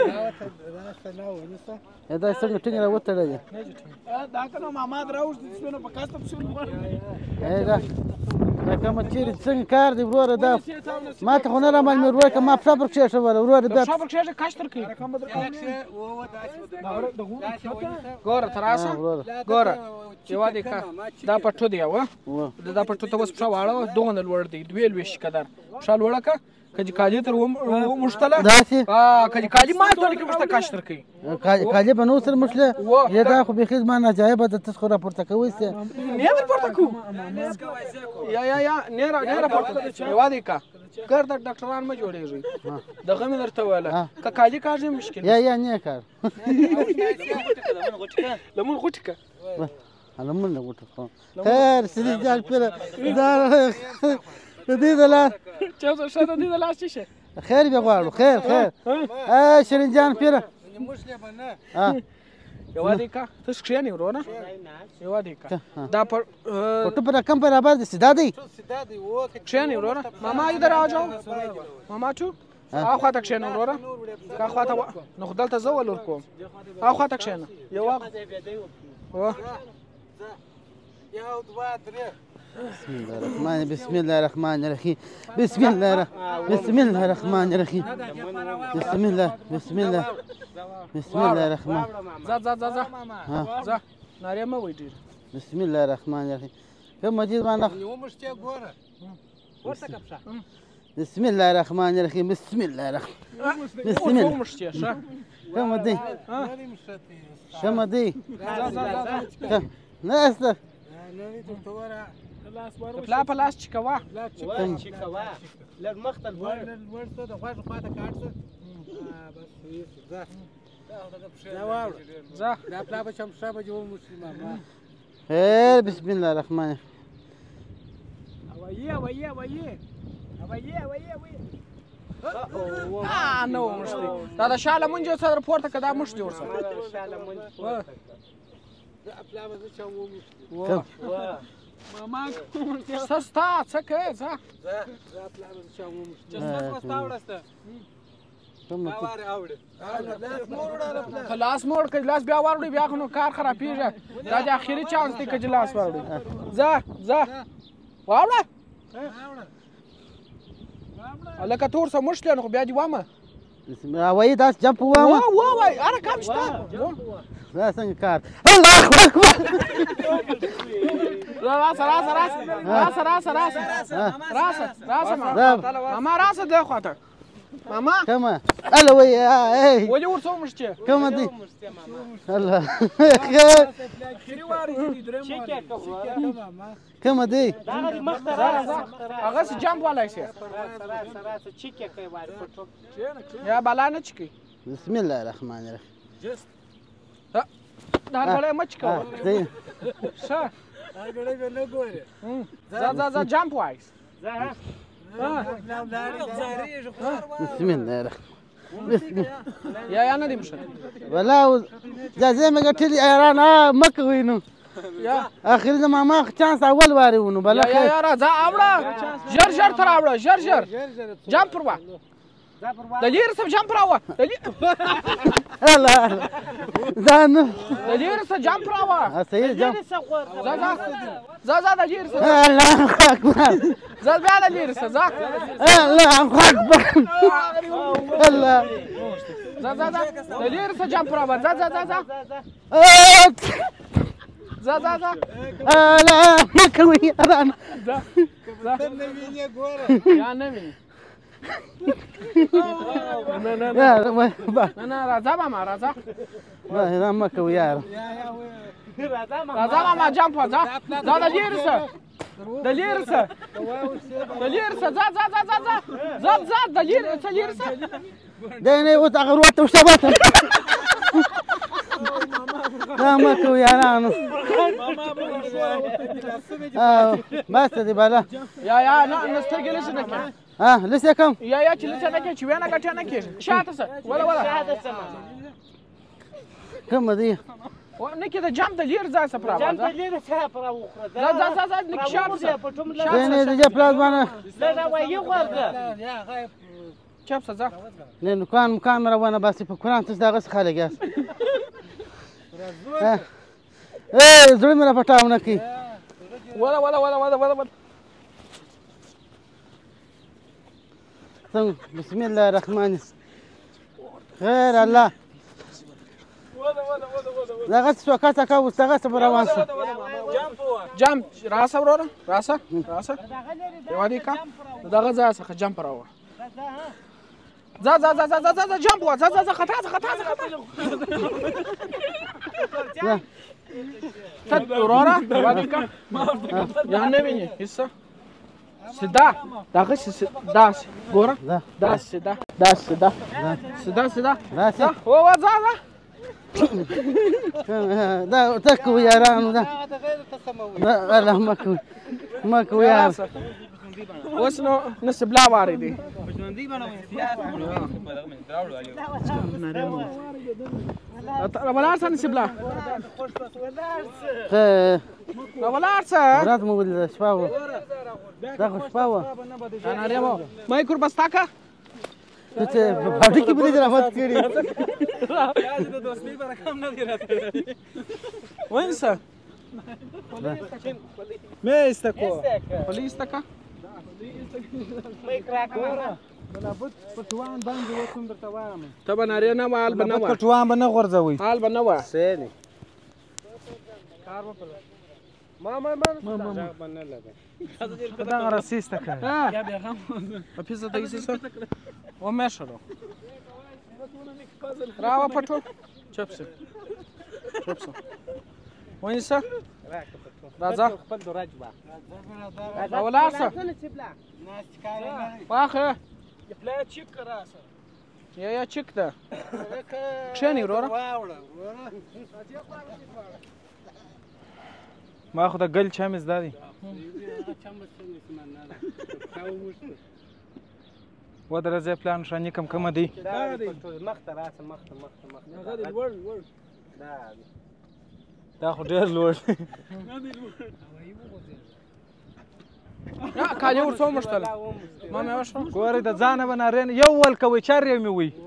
دا څنګه ټینګ راوتړلې دا که نو ماما د راوښتې څونه په کاسته پسې ولوړ دا دا کومه چیرې څنګه کار دی وروره دا ما ته خو نه رامعلومې وروره که ما پښه پر کښېښوله وروره دا پښه پر کښېږده کش تر کوي ګوره ته راسه ګوره یوه دی که دا پټو دی یوه دا پټو ته اوس پښه واړوه دومره لوړ دی دوې لوېشت قدر پښه لوړه که که چې کالي تر وموښتله داسې که چې کالي مات ونه کړي موږ ته کش تر کوي کالي به نو سره موښله یا دا خو بیخي زما ناجایبه ده تاسو خو راپورته کوئ سې نه در پورته کوو یا یا یا نه نه راپورته یوه دی که ګرده ډاکټران مه جوړېږئ دغه مې درته ویله که کالي کاږي مشکل یا یا نه کار لمون غوټې که لمون نه غوټه خو خیر سړي جان پیره دا د دې د لاس چا څه شه د دې د لاس څه شه خیر بیا غواړو خیر خیر ا شیرین جان پیره یوه دی که تاسو کښېنئ ورونه یوه دی که دا پر پټو پر رقم پر آباد سیدا دی کښېنئ ورونه ماما ادھر آ جاؤ ماما چو هاخوا ته کښېنه وروره که هاخوا ته نو خو دلته زه ولور کوم هاخوا ته کښېنه یوه یو دوه درې بسم الله الرحمن الرحيم بسم الله الرحمن بسم الله الرحمن الرحيم بسم الله بسم الله بسم الله الرحمن ځه ځه ځه ځه ځه نارې مه وایي ډېر بسم الله الرحمن الرحيم کوم مجید باندې ومشتې ګوره ورته که پښه بسم الله الرحمن الرحيم بسم الله الرحمن بسم الله ومشتې ښه کوم دی کوم دی نه استه پلا په لاس چې کوه لږ مخته لوړ څه د غوږ خواته کاټ څه بس دا واوړه ځه دا پلا به چم پښه به جوړ مسلمان خیر بسم الله الرحمن اوایي اوایي اوایي اوایي اوایي اوایي نه ومشتې دا د شا لمونځ یو څه در پورته که دا مشت دې ورسره پلا به زه چم ومشتې ماما څه ستا څه کوې ځه که لاس مه وړه که لاس بیا واړوړې بیا خو نو کار خرابېږي دا د اخري چانس دی که چې لاس واړوړې ځه ځه واوړه لکه تور څه مشت نو خو بیا دې وامه وایي داسې جمپ ووامه ووایي هر کار شته دا څنګه کار الله اکبر راسه راسه راسه راسه راسه راسه راسه ماما راسه دې خواته ماما کومه هله وایي ولې ورته ومشتې کومه دی الله کومه دی هغسې جمپ والی شي یا بلا نه چکي بسم الله الرحمن الرحیم دا ګړی مه چکوه ځئ ښه ځه ځه ځه جمپ وایس بسم الله الرحمن بسم یا یا نه دې مشر والله جازې مې ګټلې ایران ها مه کوئ نو یا اخر د ماما چانس اول وارې ونو بله یا یا راځه اوړه ژر ژر ته راوړه ژر ژر جمپ پر وه د لیرې څخه جمپ راوه الله ځان د لیرې څخه جمپ راوه صحیح جام ځه ځه ځه ځه د لیرې څخه الله اکبر ځه بیا د لیرې څخه ځه الله اکبر الله ځه ځه ځه د لیرې څخه جمپ راوه ځه ځه ځه ځه ځه ځه ځه الله مه کوئ یارانو ځه ځه یا نه ویني نه نه نه نه راځه ماما راځه نه مه کوئ یاره راځه ماما جمپ ځه ځه د لیرې څخه د لیرې څخه د لیرې څخه ځه ځه ځه ځه ځه ځه د لیرې څخه لیرې څخه دی نه اوس هغه وروته وشبته دا مه کوئ یارانو بس دی بالا یا یا نه نه سترګې لسې نه کړې ها لسې کم یا یا چې لسې نه کړې چې وینه ګټه نه کېږي شاته څه وله وله کومه دی نه کې د جمپ د لیرې ځای څه پراوه ځه ځه ځه ځه نه کې شاته څه دی نه د جه پلاس باندې چپ څه ځه نه نوکان مکان مې روانه باسي په قرآن تاسو دغسې خلک یاست ای زړه مې راپټاو نه کوي وله وله وله وله وله وله څنګه بسم الله الرحمن خیر الله دغسې شو کڅه که اوس دغسې به روان شو جمپ راسه وروره راسه راسه یوه دې که د دغه ځای څخه جمپ راوه ځه ځه ځه ځه ځه ځه جمپ وه ځه ځه ځه خطا ځه خطا ځه خطا ته وروره یوه دې که یا نه وینې هېڅ څه سیده دغسې داسې ګوره داسې سیده داسې سیده سیده سیده داسې ووه ځه ځه دا ته کوئ یارانو دا الله مه کوئ مه کوئ یار اوس نو نصیبلا وارې دی راولاړ شه نصیبلا راولاړ شه رات مو ولیده شپه وه دا خو شپه وه مې کوربستا که ته چې په پاټي کې بلې رحمت کړي ونیسه مې ایسته کو خولۍ ایسته که پټوان باندې وکم درته وایم ته به نارې نه وه حال به نه وه پټوان به نه غورځوئ حال به نه وه دغه راسیسته که Apisa da isisa. O mešano. Rava paču. Čepsi. Čepsi. Onisa. Raza. Ravalasa. Pahe. Ja ja čik da. Kšeni rora. ما خو د ګل چا مې زده دي ودره ځای پلان شانې کم کمه دی دا خو ډېر لوړ کالي ورڅو مشتل ما مې وشو ګورې د ځانه به نارین یو ول کوئ چار یې مې وي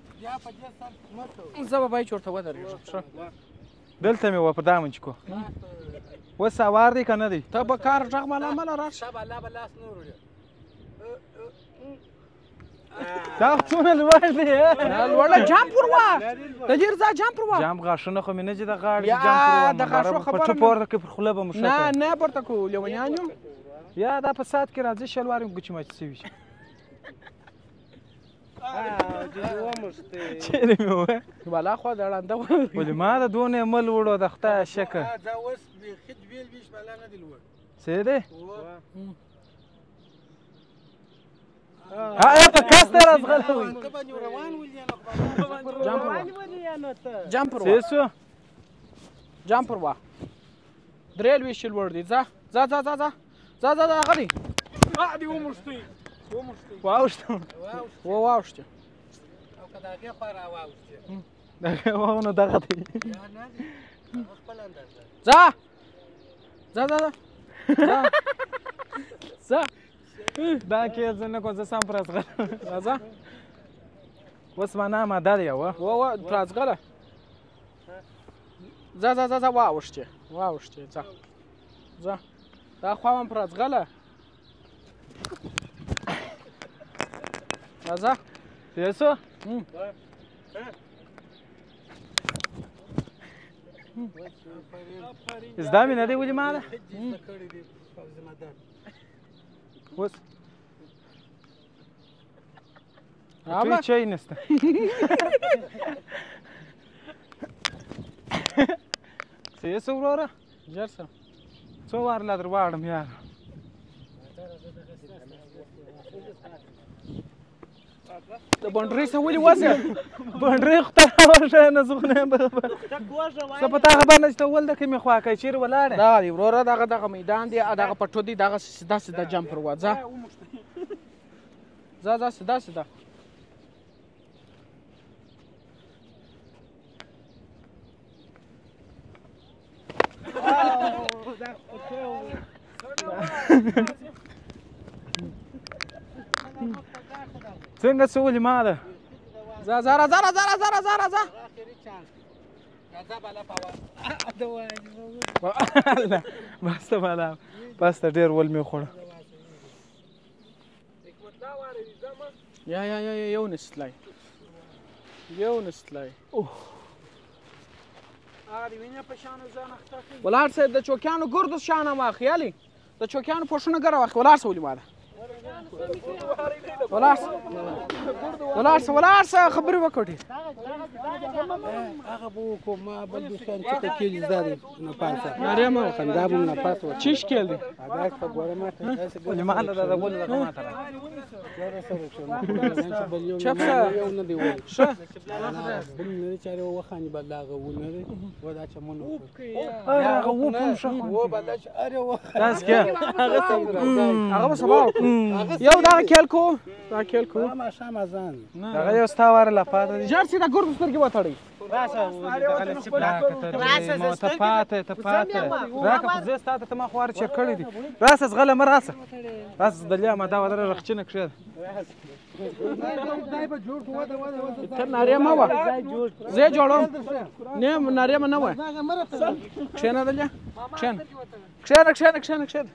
زه به بای چورته ودرېږم دلته مې وه په دا منچ کو اوس سوار دی که نه دی ته به کار غږ ماله ماله راشه دا څومره لوړ دی لوړه جامپ وروا د ډېر ځای جامپ وروا جام غاښونه خو مې نه چې د غاړې یا جام وروا د غاښو خبره پټو پورته کې پر خوله به مو نه نه پورته کوو لیونیان یو یا دا په ساعت کې راځي شلوار مې ګوچې ماچې شوي چیرې مې ووایه بالا خوا د ړانده ولې ما د دونه مل وړو د خدای شکر دا اوس بیخي دویل ویش بالا نه دی لوړ څه دی ها په کاس ته راځغلی وي ته به روان ولې جامپ وروا جامپ وروا څه شو جامپ وروا درې لویشت لوړ دي ځه ځه ځه ځه ځه ځه ځه هغه دی دی ومرستوي واوښته و واوښته او که د هغې خوا راواوښتې دغه واونه دغه دی یا نه دی هغه خپل اندازه ځه ځه ځه ځه ځه دا کې زه نه کوم زه سم پر راځغلی راځه اوس معنا ماده دی یوه و و راځغله ځه ځه ځه ځه واوښتې واوښتې ځه ځه دا خوا هم پر راځغله راځه څه شو زده مې نه دی ولې ما ده اوس توی چای نسته څه یې څه وروره ژر شه څو وار لا در واړم یاره د بنډرۍ څه ولې وځه بنډرۍ خو ته راوښه نه زه خو نه یم خبر څه په تا خبر نه چې ته ول د کومې خوا کوې چېرې ولاړې دغه دی وروره دغه دغه میدان دی دغه پټو دی دغه سیده سیده جمپ وروا ځه ځه ځه سیده سیده څنګه څه ولې ما ده ځه ځه راځه راځه راځه راځه راځه بس ته بالا بس ته ډېر ول مې وخوړه یا یا یا یو نستلای یو نستلای ولاړ صاحب د چوکیانو ګردو شانه واخ یالي د چوکیانو پوښونه ګره واخ ولاړ سه ولې ما ده ولاړ سه ولاړ سه ولاړ سه خبرې وکړې هغه به وکړو ما بل دوستان چې ته کېږي زده دی نه پاسه نارې مه خندا به نه پاس وه چیش کېل دی هذاك فقوره ما ولې ما ده دا ول لکه ما ته چپ شه یو نه دی ول شه بل نه چاره وخاني بل هغه ونه دی ودا چمنو هغه وپم شه و بل اره و تاسو کې هغه به سبا یو دغه کېل کو دا کېل کو ما شام اذان هغه یو ستا واره لا پاته دي ژر سیده ګردو سترګې وتړئ ته پاته ته پاته راکه خو زه ستا ته ته ما خو وار چېر کړی دي راسه زغله مه راسه راسه دلیا ما دا ودره رخچینه کښېده ته نارې مه وه زه یې جوړوم نه نارې مه نه وه کښېنه دلیا کښېنه کښېنه کښېنه کښېنه کښېنه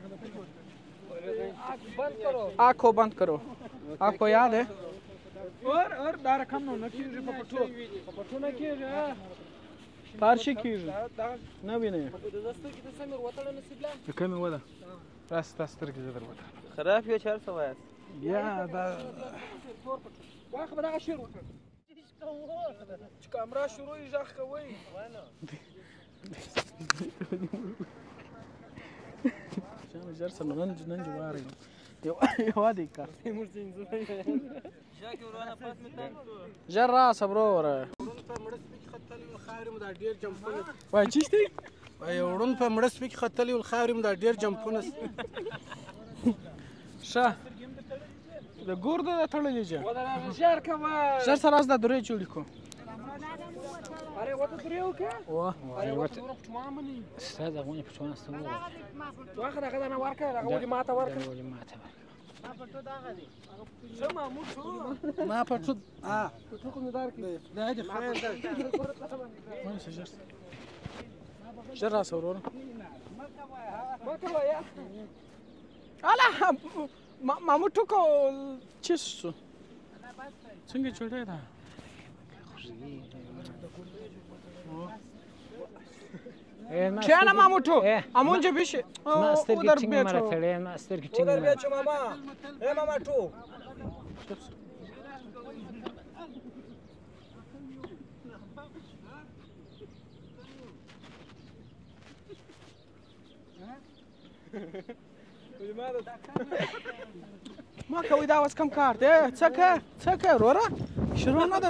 आँख को बंद करो आपको याद है और और दार कम न कीजिए पपटो पपटो न कीजिए पारशी कीजिए न भी नहीं كم ودا راس تاستر کې زدر ودا خراب یو چهار سوه است یا دا واخه بدا شیر وکړه چې کامرا شروع یې ځخ کوي شام جر سره نن نن جواره یو یو دی کا جر را صبرو ور وای چشتي وای وړون په مړه سپیک خطلې ول خاورې دا ډېر جمپونه شه د ګورده د تړلې چې ژر کما ژر سره از د درې چولی کو اره وته درېو کې واه اره وته استاد هغه په څونه ستو واخه دغه نه ورکه دغه ولې ماته ورکه ولې ماته ورکه ما پټو دغه دی سما موټو ما پټو ها پټو کوم دار کې دا دې خیر ده وای ژر ژر را سورور مکه وایا الا ما موټو کو چیسو څنګه چوټه ده کښېنه ماموټو امونجه بیشي ما سترګې ټینګ مړه کړې ما سترګې ټینګ مړه ماما اے ماما ټو ما کوي دا اوس کم کار دی څه که څه که وروره شروع نه ده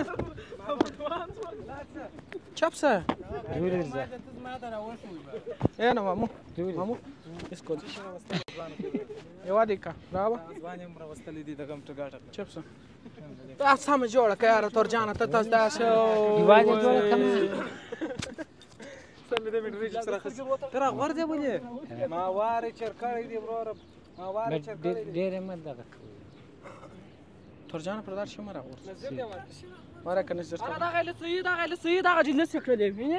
چپ شه ای نه مامو مامو اسکو یوه دقیقه راوه ځوان یې راوستلی دي دغه موټر ګاټه چپ شه دا سمه جوړه که یاره تورجانه ته تاسو داسې یوازې جوړه کړه سمې د میټرې چې سره خسي ته راغورځې ولې ما وارې چرکړی دی وروره ما وارې چرکړی دی ډېرې مه دغه کوي تورجانه پر دار شو مه راغورځه ماره که نظر ته دغه له سوی دغه له سوی دغه جنس کړلې وینې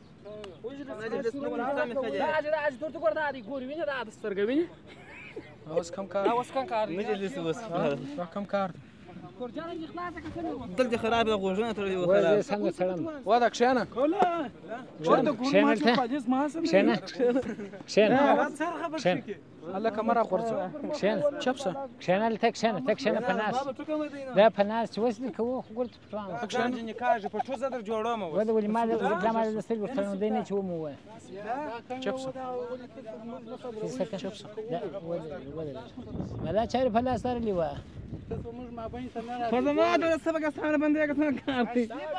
دغه دغه تور ته ګور دا دی ګور وینې دا د سترګې وینې اوس کم کار اوس کم کار مجلس اوس دا کم کار کورجانه دې خلاصه کړې دلته خراب ده غوږونه تړلي وو وای خراب زه څنګه څړم وده کښېنه کښېنه کښېنه کښېنه کښېنه هلکه مه راغورځه کښېنه چپ شه کښېنه ته کښېنه ته کښېنه په ناست دا په ناست چې اوس دې کوو خو ګور ته پټوام کښېنه نکاح په ټو زدر جوړوم وده ولې ما د ما د سترګو تړوندی نه چې ومو وایه چپ شه چپ شه دا چارې په لاس تړلې وه خو زما د سبق سره باندې کار دی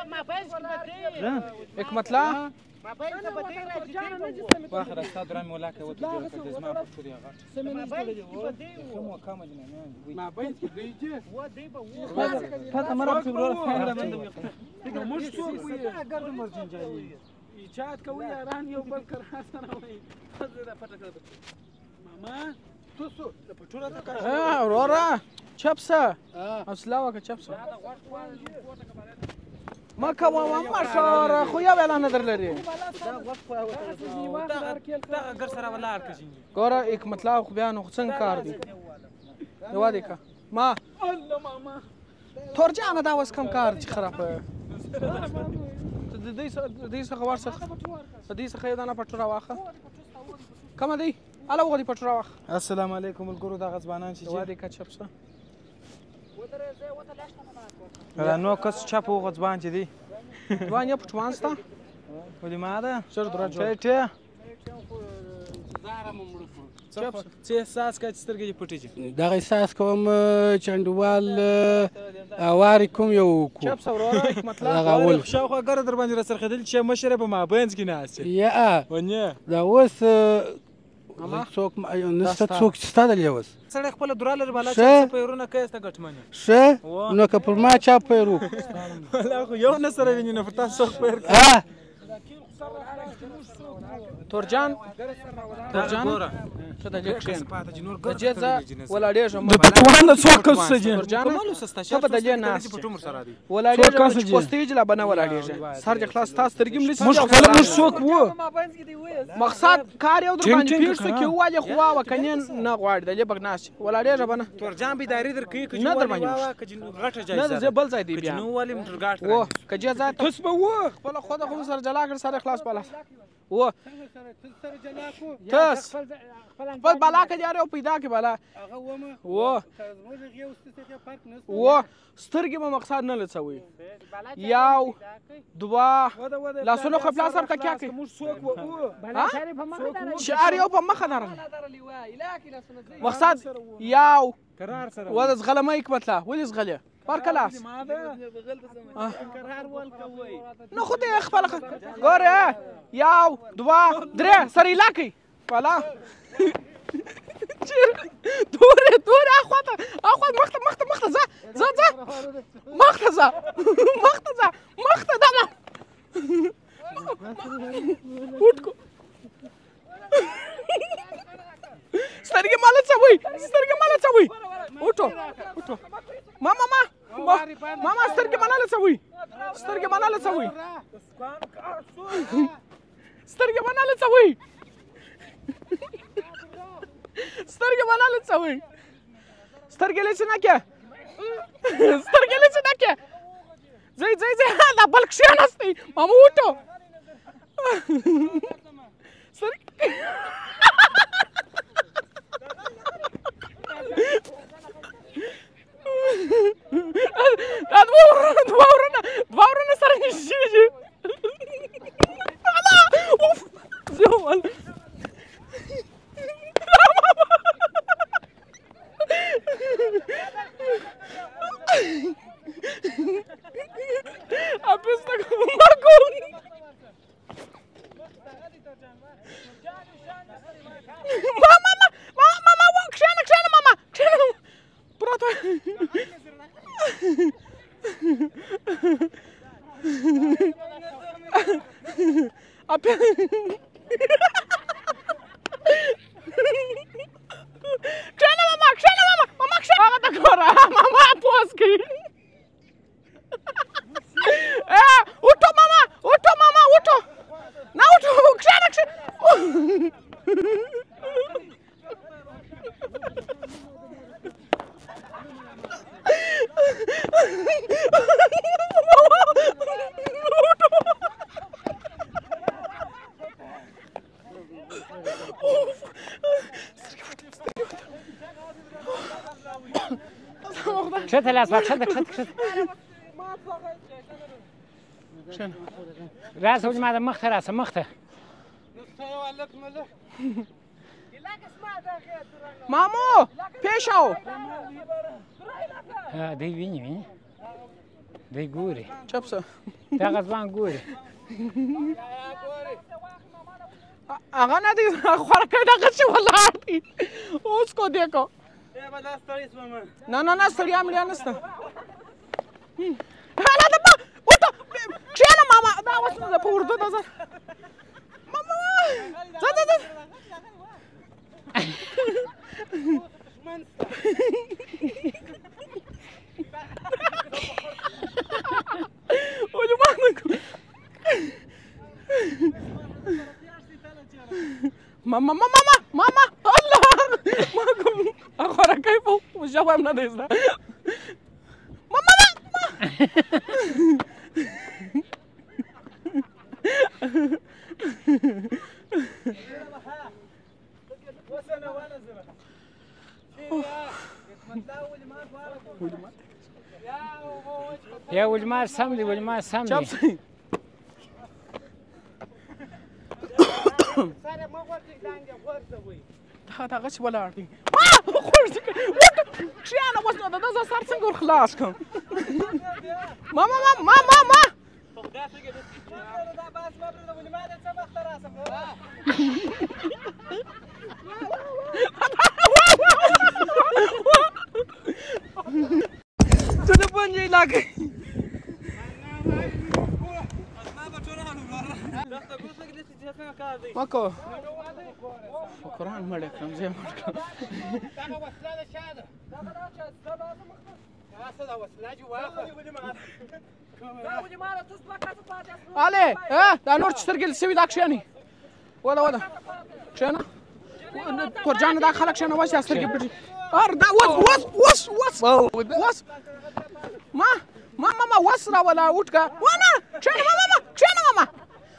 حکمت الله واخر استاد رامي ولا كي ودي جوړ کړ زما په ټول یې غټ کوم کم دي نه ما بین کې دیږي پته مرا په ورور فعلا باندې موږ څوک وي ګرد مرجن جاي ایجاد کوي یاران یو بل کرا سره وي پته کړ ماما تاسو د پټوره ته ها اورورا چپ شه اصلا وکه چپ شه ما کوه ما شور خو یا ویلا نه درلري دغه ګر سره ولاړ کشي ګوره حکمت الله خو بیا نو څنګه کار دی یوه دقیقه ما تورجانه دا اوس کم کار چې خراب د دې څخه ورڅخه د دې څخه یو دانه پټوره واخه کومه دی اله وغوړي پټوره واخه السلام علیکم الګورو دغه ځوانان چې یوه دقیقه چپ شه نو کس چپ وغه ځوان چې دی ځوان یې پټوان سته ولې ما ده ژر درا جوړ ټه څه احساس کوي چې سترګې یې پټې دي دغه احساس کوم چنډوال اوارې کوم یو کو چپ څه وروره حکمت الله شاوخوا ګره در باندې راڅرخېدل چې مشره په مابینځ کې ناست یا ونې دا اوس څوک نسته څوک چې ستا دلې اوس سړی خپله دوره لري بالا چې پیرونه کوي سته ګټمنې ښه نو که پر ما چا پیر وکړو والله خو یو نه سره ویني نو پر تاسو څوک پیر تورجان تورجان ته د دې کښېن د دې ځه ولاړېږم د پټوان د څو کسه دي تورجان ته په د دې ناست ولاړېږم چې پوستیج لا بنه ولاړېږم سر دې خلاص تاسو ترګم لیسي موږ خپل موږ څوک وو مقصد کار یو در باندې پیښ څه کې واله خوا وکنه نه غواړي د دې بګناس ولاړېږم بنه تورجان بيداری در کوي نه در باندې غټه جایزه نه زه بل ځای دی بیا نو ولې موټر ګاټ و کجه ځای تاسو به و خپل خو د خو سره جلا کړ سره خلاص بالا و تاس خپل بالا کې یاره پیدا کې بالا و و سترګې به مقصد نه لڅوي یو دوا لاسونو خپل سره تکیا کې شعر یو په مخه درغله مقصد یو قرار سره و د زغلمه حکمت الله ولې زغله پر کلاس نو خو دې خپل ګوره یو دوا درې سره علاقې والا دوره دوره اخواته اخوات مخته مخته مخته ځه ځه ځه مخته ځه مخته ځه مخته دمه وټکو سترګې ماله څوي سترګې ماله څوي وټو وټو ماما ما ماما سترګې ماله څوي سترګې ماله څوي سترګې ماله څوي سترګې ماله څوي سترګې لڅ نه کې سترګې لڅ نه ځئ ځئ دا بل کښېناستی ماما وټو دا دوه ورونه دوه ورونه دوه ورونه سره نږدې دي اوف زه والله Apesta como uma coisa. Mama, mama, mama, mama, kşana, kşana, mama, kşana. Pronto. Ape. Kşana, mama, kşana, mama, mama, kşana. Mama, takora, mama, poski. Eh, uto mama, uto mama, uto. Na uto, kšana, kšana. كشتها الأسباب كشتها كشتها كشتها شنو؟ راسه وجه ماذا مخته راسه مخته مامو پیشو ها دي ويني ويني دي قوري چپسه دا غزبان قوري آقا ندی خوراکای دقیق چی والله دی اوس کو دیکھو نه نه نه ستړیا مړیا نشته حالا د ما وته کښېنه ماما دا اوس نه په اردو نظر ماما ځه ځه ځه Oye, mama, mama, mama, mama, Allah, makum, agora cai pô, já vai na dessa. Mama, mama. يا ولمار سملي ولمار سملي هذا غش ولا عارفين ما خرج شي انا وصلت هذا صار صار سنقول خلاصكم ماما ماما ماما ماما تليفون جاي لك ماكو قرآن مړ کړم زه مړ کړم علي ها دا نور سترګل سوي دا کښېني ولا ولا کښېنه تورجان دا خلک کښېنه واسه سترګې پټې ار دا وس وس وس وس ما ما ما وس را ولا وټکا وانا کښېنه ماما کښېنه ماما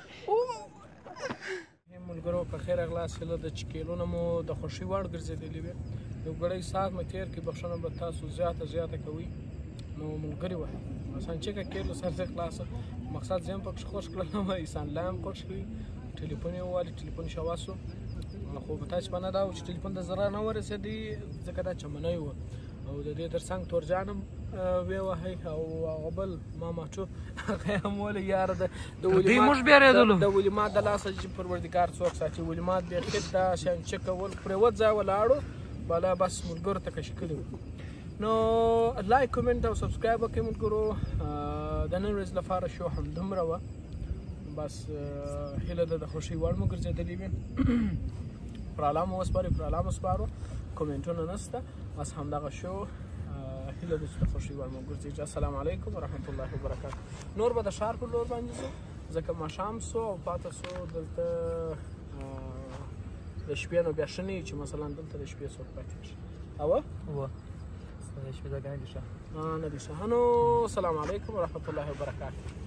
ملګرو په خیر اغلاس هله د چکیلونه مو د خوښۍ وړ ګرځېدلې وې یو ګړی ساعت مې تېر کړي بخښنه به تاسو زیاته زیاته کوئ نو ملګري وه اسان چیکه کیلو سر د خلاصه مقصد زه هم پکښې خوښ کړلم انسان لا هم خوښ کړي ټلیفون یې ووالي ټلیفون شواز شو خو په تاسې به نه دا و چې ټلیفون د زره نه ورسېدی ځکه دا چمنی و او د دې تر څنګ تورجان هم ویوهی او هغه بل ماماچو هغه هم ولې یاره د دوی موږ بیارېدلو د ولیمات د لاسه چې پروردګار څوک ساتي ولیمات بیخي دا شیان چې کول پرېوت ځای ولاړو بالا بس ملګرو ته کشي کړي وو نو لایک کومنټ او سبسکرایب وکړئ ملګرو د نن ورځې لپاره شو همدومره وه بس هیله ده د خوښۍ وړ مو ګرځېدلې وي پرالا مو وسپارئ پرالا مو سپارو کومنټونه نشته بس همدغه شو هیله ده چې د خوښۍ وړ مو ګرځېږي السلام علیکم ورحمت الله وبرکاتو نور به د ښار پر لور باندې ځو ځکه ماښام سو او پاته سو دلته د شپې نو بیا ښه نه وي چې مثلا دلته د شپې څوک پاتې شي اوه نه دي ښه نو السلام علیکم ورحمة الله وبرکاته